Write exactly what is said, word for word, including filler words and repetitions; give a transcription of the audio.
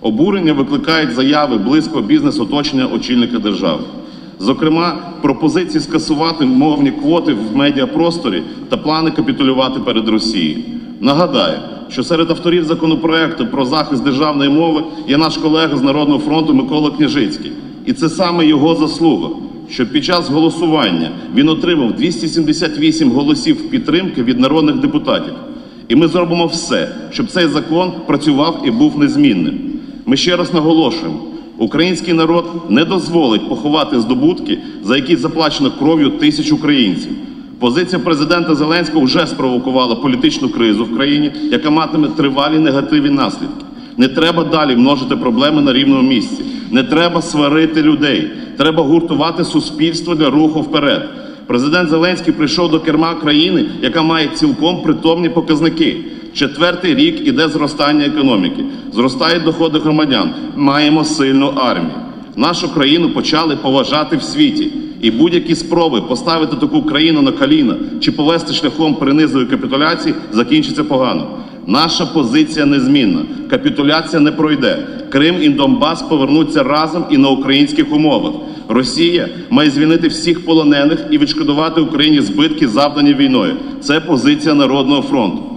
Обурення викликають заяви близького бізнес-оточення очільника держави. Зокрема, пропозиції скасувати мовні квоти в медіапросторі та плани капітулювати перед Росією. Нагадаю, що серед авторів законопроекту про захист державної мови є наш колега з Народного фронту Микола Княжицький. І це саме його заслуга, що під час голосування він отримав двісті сімдесят вісім голосів підтримки від народних депутатів. І ми зробимо все, щоб цей закон працював і був незмінним. Ми ще раз наголошуємо, український народ не дозволить поховати здобутки, за які заплачено кров'ю тисяч українців. Позиція президента Зеленського вже спровокувала політичну кризу в країні, яка матиме тривалі негативні наслідки. Не треба далі множити проблеми на рівному місці. Не треба сварити людей. Треба гуртувати суспільство для руху вперед. Президент Зеленський прийшов до керма країни, яка має цілком притомні показники. Четвертий рік іде зростання економіки. Зростають доходи громадян. Маємо сильну армію. Нашу країну почали поважати в світі. І будь-які спроби поставити таку країну на коліна чи повести шляхом принизової капітуляції закінчаться погано. Наша позиція незмінна. Капітуляція не пройде. Крим і Донбас повернуться разом і на українських умовах. Росія має звільнити всіх полонених і відшкодувати Україні збитки, завдані війною. Це позиція Народного фронту.